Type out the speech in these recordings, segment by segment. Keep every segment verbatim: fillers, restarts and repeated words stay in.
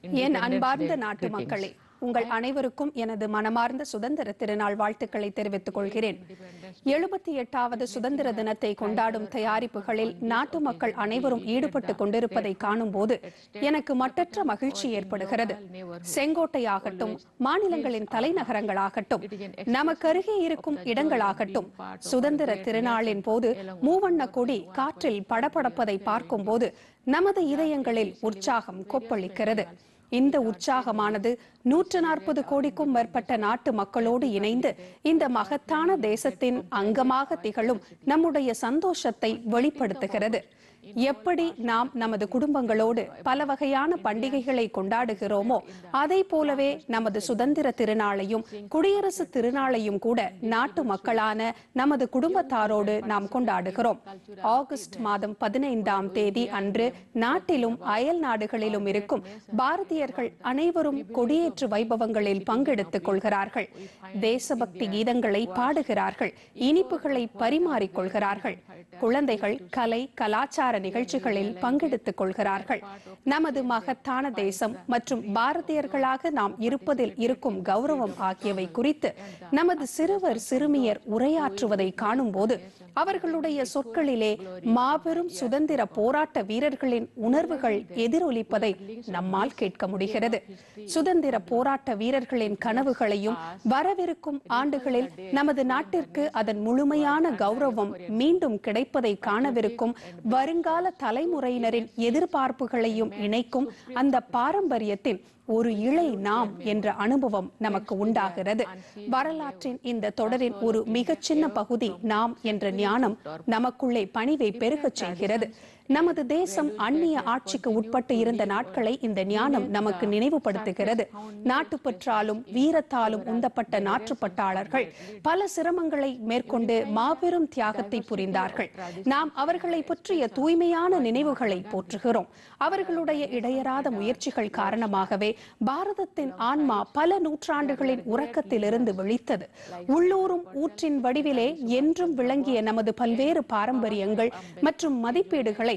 என் அன்பார்ந்த நாட்டு மக்களே, உங்கள் அனைவருக்கும் எனது மனமார்ந்த சுதந்திர திருநாள் வாழ்த்துக்களை தெரிவித்துக் கொள்கிறேன். எழுபத்தி எட்டாவது சுதந்திர தினத்தை கொண்டாடும் தயாரிப்புகளில் நாட்டு மக்கள் அனைவரும் ஈடுபட்டுக் கொண்டிருப்பதை காணும் போது எனக்கு மட்டற்ற மகிழ்ச்சி ஏற்படுகிறது. செங்கோட்டையாகட்டும், மாநிலங்களின் தலைநகரங்களாகட்டும், நமக்கு அருகே இருக்கும் இடங்களாகட்டும், சுதந்திர திருநாளின் போது மூவண்ண கொடி காற்றில் படபடப்பதை பார்க்கும் போது நமது இதயங்களில் உற்சாகம் கொப்பளிக்கிறது. இந்த உற்சாகமானது நூற்று நாற்பது கோடிக்கும் மேற்பட்ட நாட்டு மக்களோடு இணைந்து இந்த மகத்தான தேசத்தின் அங்கமாக திகழும் நம்முடைய சந்தோஷத்தை வெளிப்படுத்துகிறது. எப்படி நாம் நமது குடும்பங்களோடு பல வகையான பண்டிகைகளை கொண்டாடுகிறோமோ அதை போலவே நமது சுதந்திர திருநாளையும் குடியரசு திருநாளையும் கூட நாட்டு மக்களான நமது குடும்பத்தாரோடு நாம் கொண்டாடுகிறோம். ஆகஸ்ட் மாதம் பதினைந்தாம் தேதி அன்று நாட்டிலும் அயல் நாடுகளிலும் இருக்கும் பாரதியர்கள் அனைவரும் கொடியேற்று வைபவங்களில் பங்கெடுத்துக் கொள்கிறார்கள். தேசபக்தி கீதங்களை பாடுகிறார்கள், இனிப்புகளை பரிமாறிக்கொள்கிறார்கள். குழந்தைகள் கலை கலாச்சார நிகழ்ச்சிகளில் பங்கெடுத்துக் கொள்கிறார்கள். நமது மகத்தான தேசம் மற்றும் பாரதியர்களாக நாம் இருப்பதில் இருக்கும் கௌரவம் ஆகியவை குறித்து நமது சிறுவர் சிறுமியர் உரையாற்றுவதை காணும் போது அவர்களுடைய சொற்களிலே மாபெரும் சுதந்திர போராட்ட வீரர்களின் உணர்வுகள் எதிரொலிப்பதை நம்மால் கேட்க முடிகிறது. சுதந்திர போராட்ட வீரர்களின் கனவுகளையும் வரவிருக்கும் ஆண்டுகளில் நமது நாட்டிற்கு அதன் முழுமையான கௌரவம் மீண்டும் கிடைப்பதை காணவிருக்கும் வருங்கால தலைமுறையினரின் எதிர்பார்ப்புகளையும் இணைக்கும் அந்த பாரம்பரியத்தின் ஒரு இழை நாம் என்ற அனுபவம் நமக்கு உண்டாகிறது. வரலாற்றின் இந்த தொடரின் ஒரு மிகச் சின்ன பகுதி நாம் என்ற ஞானம் நமக்குள்ளே பணிவை பெருகச் செய்கிறது. நமது தேசம் அந்நிய ஆட்சிக்கு உட்பட்டு இருந்த நாட்களை இந்த ஞானம் நமக்கு நினைவுபடுத்துகிறது. நாட்டுப்பற்றாலும் வீரத்தாலும் உந்தப்பட்ட நாட்டுப்பட்டாளர்கள் பல சிரமங்களை மேற்கொண்டு மாபெரும் தியாகத்தை புரிந்தார்கள். நாம் அவர்களை பற்றிய தூய்மையான நினைவுகளை போற்றுகிறோம். அவர்களுடைய இடையறாத முயற்சிகள் காரணமாகவே பாரதத்தின் ஆன்மா பல நூற்றாண்டுகளின் உறக்கத்திலிருந்து விழித்தது. உள்ளூரும் ஊற்றின் வடிவிலே என்றும் விளங்கிய நமது பல்வேறு பாரம்பரியங்கள் மற்றும் மதிப்பீடுகளை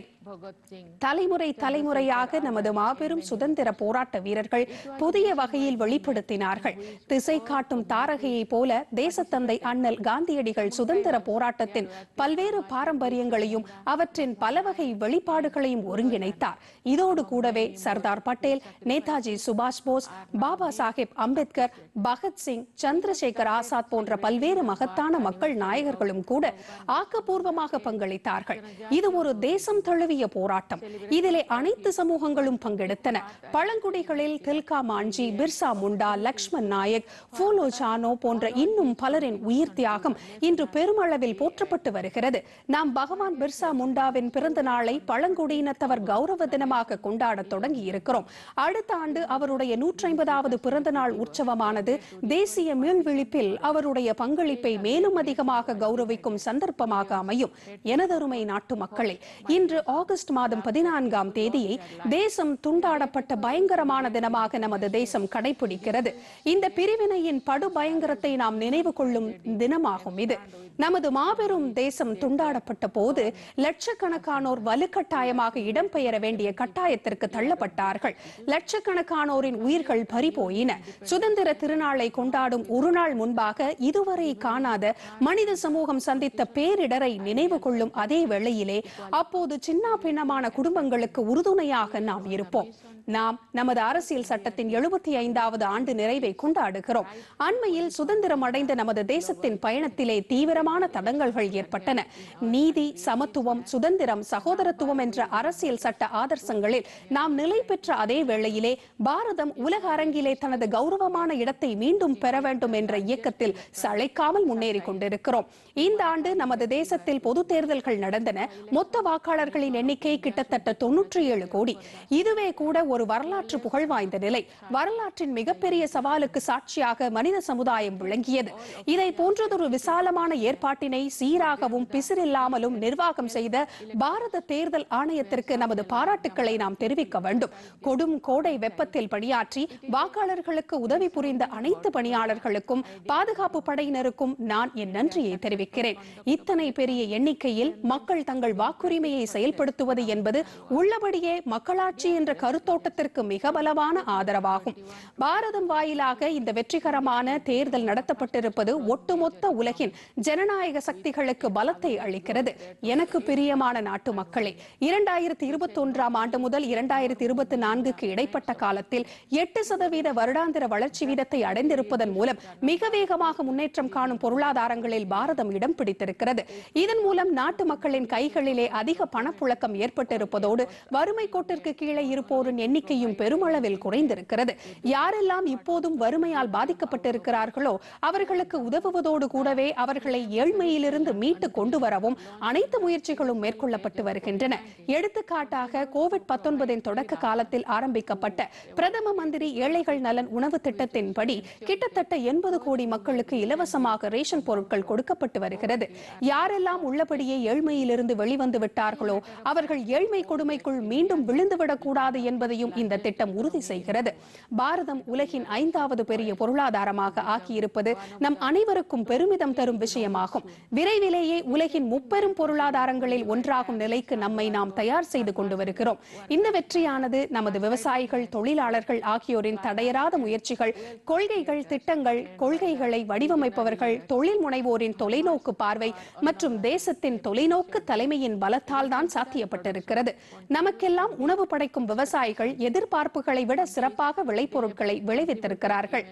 தலைமுறை தலைமுறையாக நமது மாபெரும் சுதந்திர போராட்ட வீரர்கள் புதிய வகையில் வெளிப்படுத்தினார்கள். திசை காட்டும் தாரகையை போல தேசத்தந்தை அண்ணல் காந்தியடிகள் சுதந்திர போராட்டத்தின் பல்வேறு பாரம்பரியங்களையும் அவற்றின் பல வகை வெளிப்பாடுகளையும் ஒருங்கிணைத்தார். இதோடு கூடவே சர்தார் பட்டேல், நேதாஜி சுபாஷ் போஸ், பாபா சாஹேப் அம்பேத்கர், பகத்சிங், சந்திரசேகர் ஆசாத் போன்ற பல்வேறு மகத்தான மக்கள் நாயகர்களும் கூட ஆக்கப்பூர்வமாக பங்களித்தார்கள். இது ஒரு தேசம் தழுவிய போராட்டம். இதிலே அனைத்து சமூகங்களும் பங்கெடுத்தன. பழங்குடிகளில் தில்கா மாஞ்சி, பிர்சா முண்டா, லக்ஷ்மண் நாயக், போலோ சானோ போன்ற இன்னும் பலரின் உயிர் தியாகம் இன்று பெருமளவில் போற்றப்பட்டு வருகிறது. நாம் பகவான் பிர்சா முண்டாவின் பிறந்த நாளை பழங்குடியினத்தவர் கௌரவ தினமாக கொண்டாட தொடங்கி இருக்கிறோம். அடுத்த ஆண்டு அவருடைய நூற்றி ஐம்பதாவது பிறந்த நாள் உற்சவமானது தேசிய மீள்விழிப்பில் அவருடைய பங்களிப்பை மேலும் அதிகமாக கௌரவிக்கும் சந்தர்ப்பமாக அமையும். எனதருமை நாட்டு மக்களே, இன்று ஆகஸ்ட் மாதம் பதினான்காம் தேதியை தேசம் துண்டாடப்பட்ட பயங்கரமான தினமாக நமது தேசம் கடைபிடிக்கிறது. இந்த பிரிவினையின் படு பயங்கரத்தை நாம் நினைவு கொள்ளும் தினமாகும் இது. நமது மாபெரும் தேசம் துண்டாடப்பட்ட போது லட்சக்கணக்கானோர் வலுக்கட்டாயமாக இடம்பெயர வேண்டிய கட்டாயத்திற்கு தள்ளப்பட்டார்கள். லட்சக்கணக்கானோரின் உயிர்கள் பறிபோயின. சுதந்திர திருநாளை கொண்டாடும் ஒரு நாள் முன்பாக இதுவரை காணாத மனித சமூகம் சந்தித்த பேரிடரை நினைவு கொள்ளும் அதே வேளையிலே அப்போது சின்ன பின்னமான குடும்பங்களுக்கு உறுதுணையாக நாம் இருப்போம். நாம் நமது அரசியல் சட்டத்தின் எழுபத்தி ஐந்தாவது ஆண்டு நிறைவை கொண்டாடுகிறோம். அண்மையில் சுதந்திரம் அடைந்த நமது தேசத்தின் பயணத்திலே தீவிரமான தடங்கல்கள் ஏற்பட்டன. நீதி, சமத்துவம், சுதந்திரம், சகோதரத்துவம் என்ற அரசியல் சட்ட ஆதர்சங்களில் நாம் நிலை பெற்ற அதே வேளையிலே பாரதம் உலக அரங்கிலே தனது கௌரவமான இடத்தை மீண்டும் பெற வேண்டும் என்ற இயக்கத்தில் சளைக்காமல் முன்னேறி கொண்டிருக்கிறோம். இந்த ஆண்டு நமது தேசத்தில் பொது தேர்தல்கள் நடந்தன. மொத்த வாக்காளர்களின் எண்ணிக்கை கிட்டத்தட்ட தொன்னூற்றி ஏழு கோடி. இதுவே கூட ஒரு வரலாற்று புகழ் வாய்ந்த நிலை. வரலாற்றின் மிகப்பெரிய சவாலுக்கு சாட்சியாக மனித சமுதாயம் விளங்கியது. இதை போன்றதொரு விசாலமான ஏற்பாட்டினை சீராகவும் பிசிறில்லாமலும் நிர்வாகம் செய்த பாரத தேர்தல் ஆணையத்திற்கு நமது பாராட்டுக்களை நாம் தெரிவிக்க வேண்டும். கொடும் கோடை வெப்பத்தில் பணியாற்றி வாக்காளர்களுக்கு உதவி புரிந்த அனைத்து பணியாளர்களுக்கும் பாதுகாப்பு படையினருக்கும் நான் என் நன்றியை தெரிவிக்கிறேன். இத்தனை பெரிய எண்ணிக்கையில் மக்கள் தங்கள் வாக்குரிமையை செயல்படுத்துவது என்பது உள்ளபடியே மக்களாட்சி என்ற கருத்தோட்டம் ஓட்டத்திற்கு மிக பலமான ஆதரவாகும். பாரதம் வாயிலாக இந்த வெற்றிகரமான தேர்தல் நடத்தப்பட்டிருப்பது ஒட்டுமொத்த உலகின் ஜனநாயக சக்திகளுக்கு பலத்தை அளிக்கிறது. எனக்கு பிரியமான நாட்டு மக்களே, இரண்டாயிரத்தி இருபத்தி ஒன்றாம் ஆண்டு முதல் இரண்டாயிரத்தி இருபத்தி நான்குக்கு இடைப்பட்ட காலத்தில் எட்டு சதவீத வருடாந்திர வளர்ச்சி வீதத்தை அடைந்திருப்பதன் மூலம் மிக வேகமாக முன்னேற்றம் காணும் பொருளாதாரங்களில் பாரதம் இடம் பிடித்திருக்கிறது. இதன் மூலம் நாட்டு மக்களின் கைகளிலே அதிக பணப்புழக்கம் ஏற்பட்டிருப்பதோடு வறுமை கோட்டிற்கு கீழே இருப்போரின் எண்ணிக்கையும் பெருமளவில் குறைந்திருக்கிறது. யாரெல்லாம் இப்போதும் வறுமையால் பாதிக்கப்பட்டிருக்கிறார்களோ அவர்களுக்கு உதவுவதோடு கூடவே அவர்களை ஏழ்மையிலிருந்து மீட்டு கொண்டு வரவும் அனைத்து முயற்சிகளும் மேற்கொள்ளப்பட்டு வருகின்றன. எடுத்துக்காட்டாக கோவிட் பத்தொன்பதின் தொடக்க காலத்தில் ஆரம்பிக்கப்பட்ட பிரதம மந்திரி ஏழைகள் நலன் உணவு திட்டத்தின்படி கிட்டத்தட்ட எண்பது கோடி மக்களுக்கு இலவசமாக ரேஷன் பொருட்கள் கொடுக்கப்பட்டு வருகிறது. யாரெல்லாம் உள்ளபடியே ஏழ்மையிலிருந்து வெளிவந்து விட்டார்களோ அவர்கள் ஏழ்மை கொடுமைக்குள் மீண்டும் விழுந்துவிடக் கூடாது என்பதையும் இந்த திட்டம் உறுதி செய்கிறது. பாரதம் உலகின் ஐந்தாவது பெரிய பொருளாதாரமாக ஆக்கியிருப்பது நம் அனைவருக்கும் பெருமிதம் தரும் விஷயமாகும். விரைவிலேயே உலகின் முப்பெரும் பொருளாதாரங்களில் ஒன்றாகும் நிலைக்கு நம்மை நாம் தயார் செய்து கொண்டு வருகிறோம். இந்த வெற்றியானது நமது விவசாயிகள், தொழிலாளர்கள் ஆகியோரின் தடையறாத முயற்சிகள், கொள்கைகள், திட்டங்கள், கொள்கைகளை வடிவமைப்பவர்கள், தொழில் முனைவோரின் தொலைநோக்கு பார்வை மற்றும் தேசத்தின் தொலைநோக்கு தலைமையின் பலத்தால் தான் சாத்தியப்பட்டிருக்கிறது. நமக்கெல்லாம் உணவு படைக்கும் விவசாயிகள் எதிர்பார்ப்புகளை விட சிறப்பாக விளைபொருட்களை விளைவித்திருக்கிறார்கள்.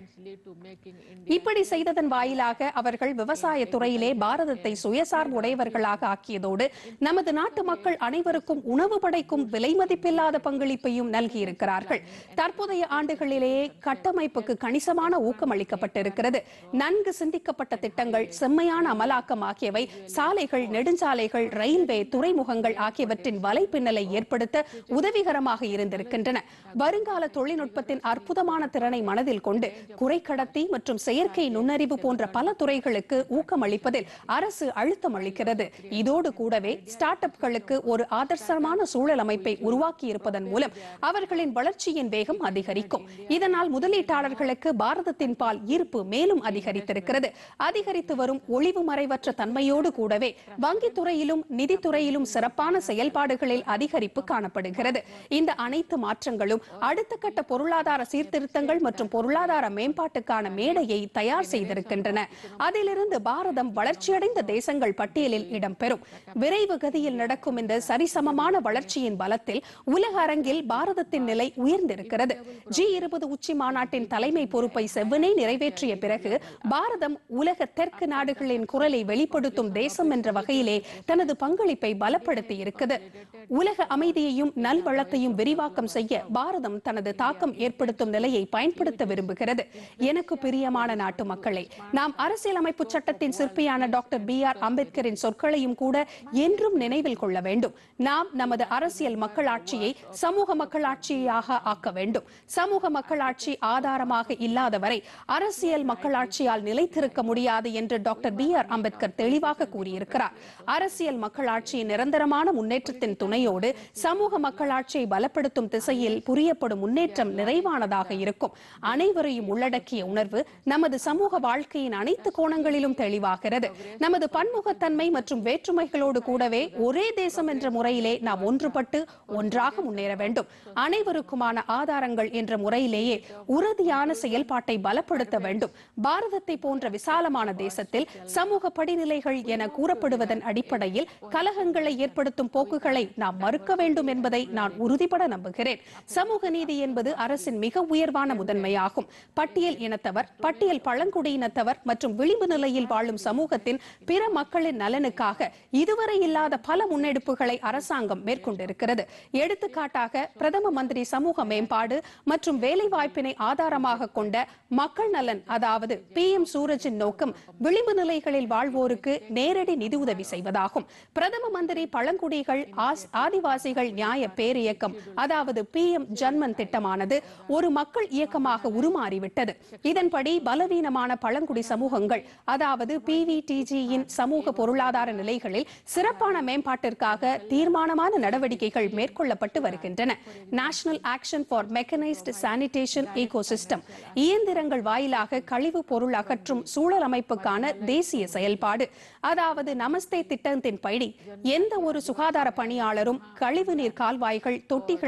இப்படி செய்ததன் வாயிலாக அவர்கள் விவசாய துறையிலே பாரதத்தை சுயசார்பு உடையவர்களாக ஆக்கியதோடு நமது நாட்டு மக்கள் அனைவருக்கும் உணவு படைக்கும் விலை மதிப்பில்லாத பங்களிப்பையும் நல்கியிருக்கிறார்கள். தற்போதைய ஆண்டுகளிலேயே கட்டமைப்புக்கு கணிசமான ஊக்கம் அளிக்கப்பட்டிருக்கிறது. நன்கு சிந்திக்கப்பட்ட திட்டங்கள், செம்மையான அமலாக்கம் ஆகியவை சாலைகள், நெடுஞ்சாலைகள், ரயில்வே, துறைமுகங்கள் ஆகியவற்றின் வலைப்பின்னலை ஏற்படுத்த உதவிகரமாக இருந்திருக்கின்றன. வருங்கால தொழில்நுட்பத்தின் அற்புதமான திறனை மனதில் கொண்டு குறைக்கடத்தி மற்றும் செயற்கை நுண்ணறிவு போன்ற பல துறைகளுக்கு ஊக்கம் அளிப்பதில் அரசு அழுத்தம் அளிக்கிறது. இதோடு கூடவே ஸ்டார்ட் அப்களுக்கு ஒரு ஆதர்சமான சூழல் அமைப்பை உருவாக்கி இருப்பதன் மூலம் அவர்களின் வளர்ச்சியின் வேகம் அதிகரிக்கும். இதனால் முதலீட்டாளர்களுக்கு பாரதத்தின் பால் ஈர்ப்பு மேலும் அதிகரித்திருக்கிறது. அதிகரித்து வரும் ஒளிவு மறைவற்ற தன்மையோடு கூடவே வங்கி துறையிலும் நிதித்துறையிலும் சிறப்பான செயல்பாடுகளில் அதிகரிப்பு காணப்படுகிறது. இந்த அனைத்து மாற்றங்களும் அடுத்த கட்ட பொருளாதார சீர்திருத்தங்கள் மற்றும் பொருளாதார மேம்பாட்டுக்கான மேடையை தயார் செய்திருக்கின்றன. அதிலிருந்து பாரதம் வளர்ச்சியடைந்த தேசங்கள் பட்டியலில் இடம்பெறும். விரைவு கதியில் நடக்கும் இந்த சரிசமமான வளர்ச்சியின் பலத்தில் உலக அரங்கில் பாரதத்தின் நிலை உயர்ந்திருக்கிறது. ஜி இருபது உச்சி மாநாட்டின் தலைமை பொறுப்பை செவ்வனே நிறைவேற்றிய பிறகு பாரதம் உலக தெற்கு நாடுகளின் குரலை வெளிப்படுத்தும் தேசம் என்ற வகையிலே தனது பங்களிப்பை பலப்படுத்தி இருக்கிறது. உலக அமைதியையும் நல்வளத்தையும் விரிவாக்கம் செய்ய பாரதம் தனது தாக்கம் ஏற்படுத்தும் நிலையை பயன்படுத்த விரும்புகிறது. எனக்கு பிரியமான நாட்டு மக்களே, நாம் அரசியலமைப்பு சட்டத்தின் சிற்பியான டாக்டர் பி ஆர் அம்பேத்கரின் சொற்களையும் கூட என்றும் நினைவில் கொள்ள வேண்டும். நாம் நமது அரசியல் மக்களாட்சியை சமூக மக்களாட்சியாக ஆக்க வேண்டும். சமூக மக்களாட்சி ஆதாரமாக இல்லாதவரை அரசியல் மக்களாட்சியால் நிலைத்திருக்க முடியாது என்று டாக்டர் பி ஆர் அம்பேத்கர் தெளிவாக கூறியிருக்கிறார். அரசியல் மக்களாட்சியின் நிரந்தரமான முன்னேற்றத்தின் துணையோடு சமூக மக்களாட்சியை பலப்படுத்தும் திசையில் புரியப்படும் முன்னேற்றம் நிறைவானதாக இருக்கும். அனைவரையும் உள்ளடக்கிய உணர்வு நமது சமூக வாழ்க்கையின் அனைத்து கோணங்களிலும் தெளிவாகிறது. நமது பன்முகத்தன்மை மற்றும் வேற்றுமைகளோடு கூடவே ஒரே தேசம் என்ற முறையிலே நாம் ஒன்றுபட்டு ஒன்றாக முன்னேற வேண்டும். அனைவருக்குமான ஆதாரங்கள் என்ற முறையிலேயே உறுதியான செயல்பாட்டை பலப்படுத்த வேண்டும். பாரதத்தை போன்ற விசாலமான தேசத்தில் சமூக படிநிலைகள் என கூறப்படுவதன் அடிப்படையில் கலகங்களை ஏற்படுத்தும் போக்குகளை நாம் மறுக்க வேண்டும் என்பதை நான் உறுதிபட நம்புகிறேன். சமூக நீதி என்பது அரசின் மிக உயர்வான முதன்மையாகும். பட்டியல் இனத்தவர், பட்டியல் பழங்குடியினத்தவர் மற்றும் விளிம்பு நிலையில் வாழும் சமூகத்தின் பிற மக்களின் நலனுக்காக இதுவரை இல்லாத பல முன்னெடுப்புகளை அரசாங்கம் மேற்கொண்டிருக்கிறது. எடுத்துக்காட்டாக பிரதம மந்திரி சமூக மேம்பாடு மற்றும் வேலை வாய்ப்பினை ஆதாரமாக கொண்ட மக்கள் நலன், அதாவது பி எம் சூரஜின் நோக்கம் விளிம்பு நிலைகளில் வாழ்வோருக்கு நேரடி நிதியுதவி செய்வதாகும். பிரதம மந்திரி பழங்குடிகள் ஆதிவாசிகள் நியாய பேரியக்கம், அதாவது பி எம் ஜன்மன் திட்டமானது ஒரு மக்கள் இயக்கமாக உருமாறிவிட்டது. இதன்படி பலவீனமான பழங்குடி சமூகங்கள், அதாவது பி வி டி ஜி-யின் சமூக பொருளாதார நிலைகளில் சிறப்பான மேம்பாட்டிற்காக தீர்மானமான நடவடிக்கைகள் மேற்கொள்ளப்பட்டு வருகின்றன. National action for mechanised sanitation ecosystem, இயந்திரங்கள் வாயிலாக கழிவு பொருள் அகற்றும் சூழல் அமைப்புக்கான தேசிய செயல்பாடு, அதாவது நமஸ்தே திட்டத்தின் படி எந்த ஒரு சுகாதார பணியாளரும் கழிவுநீர் கால்வாய்கள், தொட்டிகளை சுத்தம்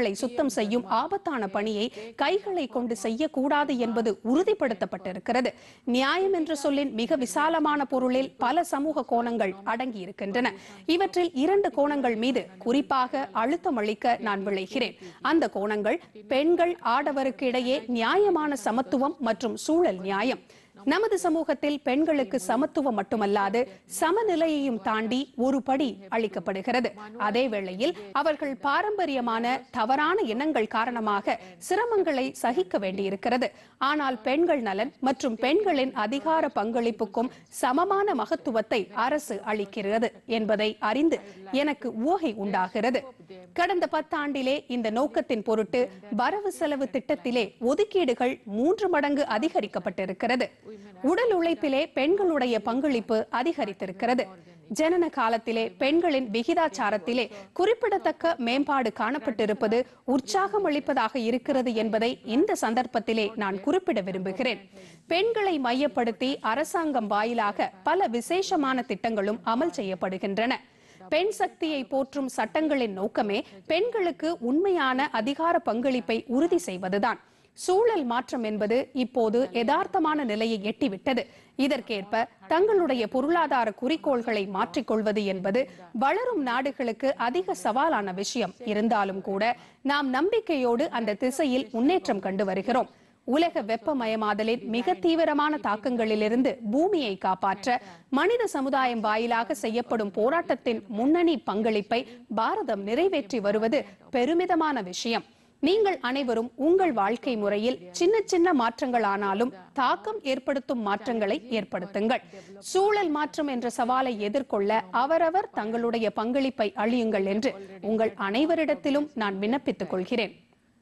மட்டும் செய்யும் ஆபத்தான பணியை கைகளை கொண்டு செய்யக்கூடாது என்பது உறுதிப்படுத்தப்பட்டிருக்கிறது. நியாயம் என்ற சொல்லின் மிக விசாலமான பொருளில் பல சமூக கோணங்கள் அடங்கி இருக்கின்றன. இவற்றில் இரண்டு கோணங்கள் மீது குறிப்பாக அழுத்தம் அளிக்க நான் விளைகிறேன். அந்த கோணங்கள் பெண்கள் ஆடவருக்கு இடையே நியாயமான சமத்துவம் மற்றும் சூழல் நியாயம். நமது சமூகத்தில் பெண்களுக்கு சமத்துவம் மட்டுமல்லாது சமநிலையையும் தாண்டி ஒரு படி அளிக்கப்படுகிறது. அதே வேளையில் அவர்கள் பாரம்பரியமான தவறான எண்ணங்கள் காரணமாக சிரமங்களை சகிக்க வேண்டியிருக்கிறது. ஆனால் பெண்கள் நலன் மற்றும் பெண்களின் அதிகார பங்களிப்புக்கும் சமமான மகத்துவத்தை அரசு அளிக்கிறது என்பதை அறிந்து எனக்கு ஊகை உண்டாகிறது. கடந்த பத்தாண்டிலே இந்த நோக்கத்தின் பொருட்டு வரவு செலவு திட்டத்திலே ஒதுக்கீடுகள் மூன்று மடங்கு அதிகரிக்கப்பட்டிருக்கிறது. உடல் உழைப்பிலே பெண்களுடைய பங்களிப்பு அதிகரித்திருக்கிறது. ஜனன காலத்திலே பெண்களின் விகிதாச்சாரத்திலே குறிப்பிடத்தக்க மேம்பாடு காணப்பட்டிருப்பது உற்சாகம் அளிப்பதாக இருக்கிறது என்பதை இந்த சந்தர்ப்பத்திலே நான் குறிப்பிட விரும்புகிறேன். பெண்களை மையப்படுத்தி அரசாங்கம் வாயிலாக பல விசேஷமான திட்டங்களும் அமல் செய்யப்படுகின்றன. பெண் சக்தியை போற்றும் சட்டங்களின் நோக்கமே பெண்களுக்கு உண்மையான அதிகார பங்களிப்பை உறுதி செய்வதுதான். சூழல் மாற்றம் என்பது இப்போது யதார்த்தமான நிலையை எட்டிவிட்டது. இதற்கேற்ப தங்களுடைய பொருளாதார குறிக்கோள்களை மாற்றிக்கொள்வது என்பது வளரும் நாடுகளுக்கு அதிக சவாலான விஷயம். இருந்தாலும் கூட நாம் நம்பிக்கையோடு அந்த திசையில் முன்னேற்றம் கண்டு வருகிறோம். உலக வெப்பமயமாதலின் மிக தீவிரமான தாக்கங்களிலிருந்து பூமியை காப்பாற்ற மனித சமுதாயம் வாயிலாக செய்யப்படும் போராட்டத்தின் முன்னணி பங்களிப்பை பாரதம் நிறைவேற்றி வருவது பெருமிதமான விஷயம். நீங்கள் அனைவரும் உங்கள் வாழ்க்கை முறையில் சின்ன சின்ன மாற்றங்கள் ஆனாலும் தாக்கம் ஏற்படுத்தும் மாற்றங்களை ஏற்படுத்துங்கள். சூழல் மாற்றம் என்ற சவாலை எதிர்கொள்ள அவரவர் தங்களுடைய பங்களிப்பை அளியுங்கள் என்று உங்கள் அனைவரிடத்திலும் நான் விண்ணப்பித்துக் கொள்கிறேன்.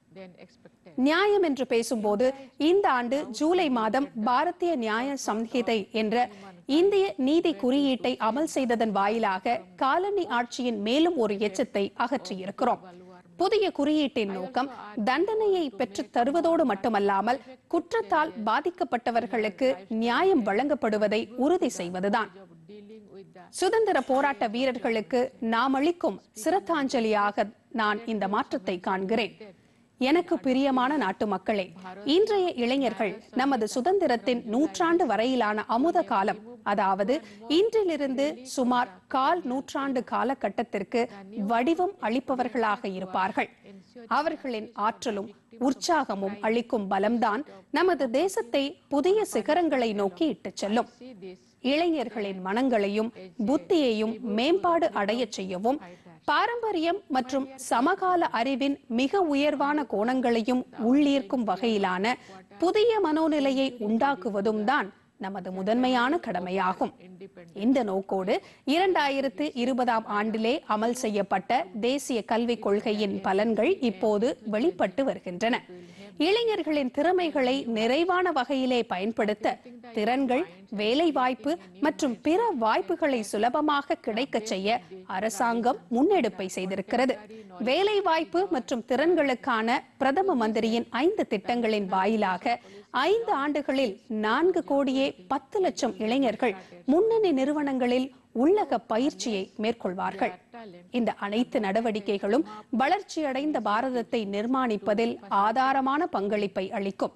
நியாயம் என்று பேசும்போது இந்த ஆண்டு ஜூலை மாதம் பாரதிய நியாய சம்ஹிதை என்ற இந்திய நீதி குறியீட்டை அமல் செய்ததன் வாயிலாக காலனி ஆட்சியின் மேலும் ஒரு எச்சத்தை அகற்றியிருக்கிறோம். புதிய குறியீட்டின் நோக்கம் தண்டனையை பெற்று தருவதோடு மட்டுமல்லாமல் குற்றத்தால் பாதிக்கப்பட்டவர்களுக்கு நியாயம் வழங்கப்படுவதை உறுதி செய்வதுதான். சுதந்திர போராட்ட வீரர்களுக்கு நாம் அளிக்கும் சிரத்தாஞ்சலியாக நான் இந்த மாற்றத்தை காண்கிறேன். எனக்கு பிரியமான நாட்டு மக்களே, இன்றைய இளைஞர்கள் நமது சுதந்திரத்தின் நூற்றாண்டு வரையிலான அமுத காலம், அதாவது இன்றிலிருந்து சுமார் கால் நூற்றாண்டு காலகட்டத்திற்கு வடிவம் அளிப்பவர்களாக இருப்பார்கள். அவர்களின் ஆற்றலும் உற்சாகமும் அளிக்கும் பலம்தான் நமது தேசத்தை புதிய சிகரங்களை நோக்கி இட்டுச் செல்லும். இளைஞர்களின் மனங்களையும் புத்தியையும் மேம்பாடு அடைய செய்யவும் பாரம்பரியம் மற்றும் சமகால அறிவின் மிக உயர்வான கோணங்களையும் உள்ளீர்க்கும் வகையிலான புதிய மனோநிலையை உண்டாக்குவதும் தான் நமது முதன்மையான கடமையாகும். இந்த நோக்கோடு இரண்டாயிரத்து இருபதாம் ஆண்டிலே அமல் செய்யப்பட்ட தேசிய கல்விக் கொள்கையின் பலன்கள் இப்போது வெளிப்பட்டு வருகின்றன. இளைஞர்களின் திறமைகளை நிறைவான வகையிலே பயன்படுத்த திறன்கள், வேலை வாய்ப்பு மற்றும் பிற வாய்ப்புகளை சுலபமாக கிடைக்க செய்ய அரசாங்கம் முன்னெடுப்பை செய்திருக்கிறது. வேலை வாய்ப்பு மற்றும் திறன்களுக்கான பிரதம மந்திரியின் ஐந்து திட்டங்களின் வாயிலாக ஐந்து ஆண்டுகளில் நான்கு கோடியே பத்து லட்சம் இளைஞர்கள் முன்னணி நிறுவனங்களில் உள்ளக பயிற்சியை மேற்கொள்வார்கள். இந்த அனைத்து நடவடிக்கைகளும் வளர்ச்சியடைந்த பாரதத்தை நிர்மாணிப்பதில் ஆதாரமான பங்களிப்பை அளிக்கும்.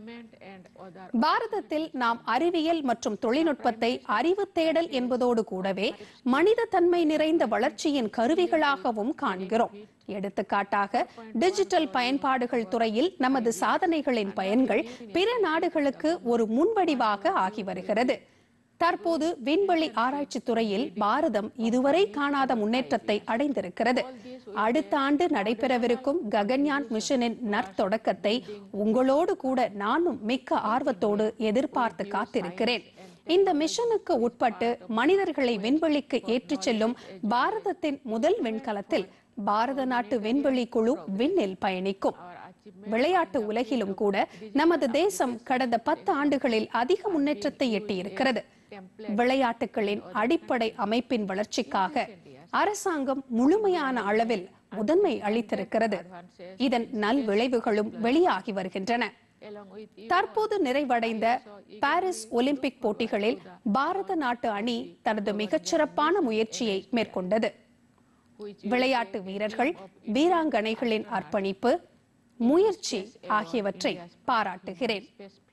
பாரதத்தில் நாம் அறிவியல் மற்றும் தொழில்நுட்பத்தை அறிவு தேடல் என்பதோடு கூடவே மனித தன்மை நிறைந்த வளர்ச்சியின் கருவிகளாகவும் காண்கிறோம். எடுத்துக்காட்டாக டிஜிட்டல் பயன்பாடுகள் துறையில் நமது சாதனைகளின் பயன்கள் பிற நாடுகளுக்கு ஒரு முன்வடிவாக ஆகி வருகிறது. தற்போது விண்வெளி ஆராய்ச்சி துறையில் பாரதம் இதுவரை காணாத முன்னேற்றத்தை அடைந்திருக்கிறது. அடுத்த ஆண்டு நடைபெறவிருக்கும் ககன்யான் மிஷனின் நற்தொடக்கத்தை உங்களோடு கூட நானும் மிக்க ஆர்வத்தோடு எதிர்பார்த்து காத்திருக்கிறேன். இந்த மிஷனுக்கு உட்பட்டு மனிதர்களை விண்வெளிக்கு ஏற்றிச் செல்லும் பாரதத்தின் முதல் விண்கலத்தில் பாரத நாட்டு விண்வெளி குழு விண்ணில் பயணிக்கும். விளையாட்டு உலகிலும் கூட நமது தேசம் கடந்த பத்து ஆண்டுகளில் அதிக முன்னேற்றத்தை எட்டியிருக்கிறது. விளையாட்டுகளின் அடிப்படை அமைப்பின் வளர்ச்சிக்காக அரசாங்கம் முழுமையான அளவில் முதன்மை அளித்திருக்கிறது. இதன் நல் விளைவுகளும் வெளியாகி வருகின்றன. தற்போது நிறைவடைந்த பாரிஸ் ஒலிம்பிக் போட்டிகளில் பாரத நாட்டு அணி தனது மிகச்சிறப்பான முயற்சியை மேற்கொண்டது. விளையாட்டு வீரர்கள், வீராங்கனைகளின் அர்ப்பணிப்பு, முயற்சி ஆகியவற்றை பாராட்டுகிறேன்.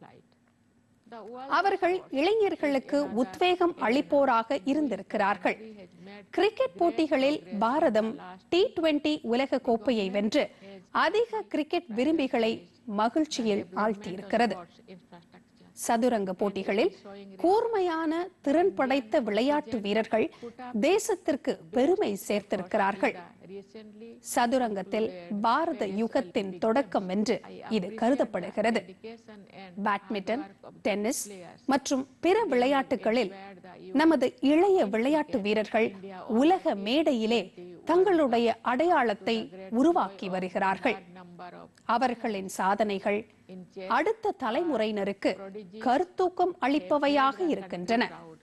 அவர்கள் இளைஞர்களுக்கு உத்வேகம் அளிப்போராக இருந்திருக்கிறார்கள். கிரிக்கெட் போட்டிகளில் பாரதம் டி டுவெண்டி உலக கோப்பையை வென்று அதிக கிரிக்கெட் விரும்பிகளை மகிழ்ச்சியில் ஆழ்த்தியிருக்கிறது. சதுரங்க போட்டிகளில் கூர்மையான திறன் படைத்த விளையாட்டு வீரர்கள் தேசத்திற்கு பெருமை சேர்த்திருக்கிறார்கள். சதுரங்கத்தில் பாரத யுகத்தின் தொடக்கம் என்று இது கருதப்படுகிறது. பேட்மிண்டன், டென்னிஸ் மற்றும் பிற விளையாட்டுகளில் நமது இளைய விளையாட்டு வீரர்கள் உலக மேடையிலே தங்களுடைய அடையாளத்தை உருவாக்கி வருகிறார்கள். அவர்களின் சாதனைகள் அடுத்த தலைமுறையினருக்கு கருத்தூக்கம் அளிப்பவையாக இருக்கின்றன.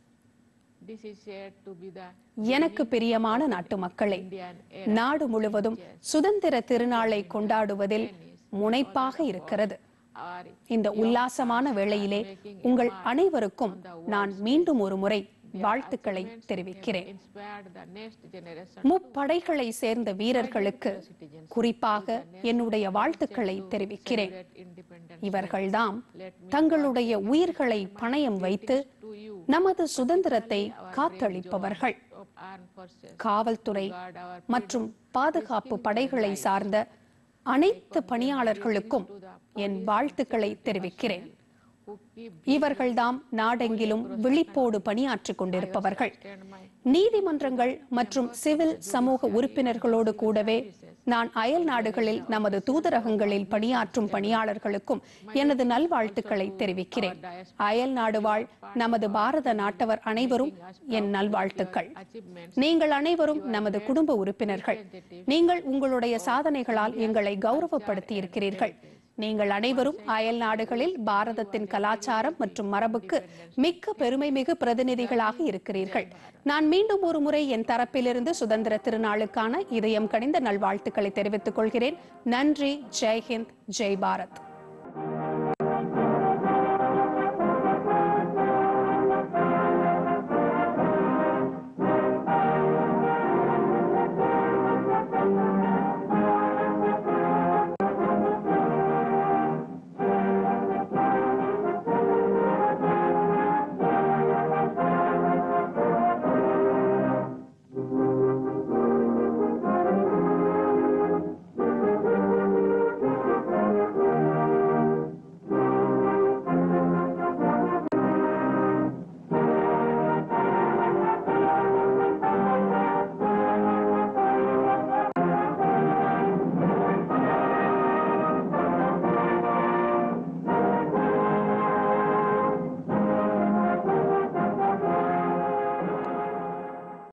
எனக்கு பிரியமான நாட்டு மக்களே, நாடு முழுவதும் சுதந்திர திருநாளை கொண்டாடுவதில் முனைப்பாக இருக்கிறது. இந்த உல்லாசமான வேளையிலே உங்கள் அனைவருக்கும் நான் மீண்டும் ஒரு முறை வாழ்த்துக்களை தெரிவிக்கிறேன். முப்படைகளை சேர்ந்த வீரர்களுக்கு குறிப்பாக என்னுடைய வாழ்த்துக்களை தெரிவிக்கிறேன். இவர்கள்தாம் தங்களுடைய உயிர்களை பணயம் வைத்து நமது சுதந்திரத்தை காத்தளிப்பவர்கள். காவல்துறை மற்றும் பாதுகாப்பு படைகளை சார்ந்த அனைத்து பணியாளர்களுக்கும் என் வாழ்த்துக்களை தெரிவிக்கிறேன். இவர்கள்தாம் நாடெங்கிலும் விழிப்போடு பணியாற்றிக் கொண்டிருப்பவர்கள். நீதிமன்றங்கள் மற்றும் சிவில் சமூக உறுப்பினர்களோடு கூடவே நான் அயல் நாடுகளில் நமது தூதரகங்களில் பணியாற்றும் பணியாளர்களுக்கும் எனது நல்வாழ்த்துக்களை தெரிவிக்கிறேன். அயல் நாடு வாழ் நமது பாரத நாட்டவர் அனைவரும் என் நல்வாழ்த்துக்கள். நீங்கள் அனைவரும் நமது குடும்ப உறுப்பினர்கள். நீங்கள் உங்களுடைய சாதனைகளால் எங்களை கௌரவப்படுத்தி இருக்கிறீர்கள். நீங்கள் அனைவரும் அயல் நாடுகளில் பாரதத்தின் கலாச்சாரம் மற்றும் மரபுக்கு மிக்க பெருமை மிகு பிரதிநிதிகளாக இருக்கிறீர்கள். நான் மீண்டும் ஒரு முறை என் தரப்பிலிருந்து சுதந்திர திருநாளுக்கான இதயம் கனிந்த நல்வாழ்த்துக்களை தெரிவித்துக் கொள்கிறேன். நன்றி. ஜெய் ஹிந்த், ஜெய் பாரத்.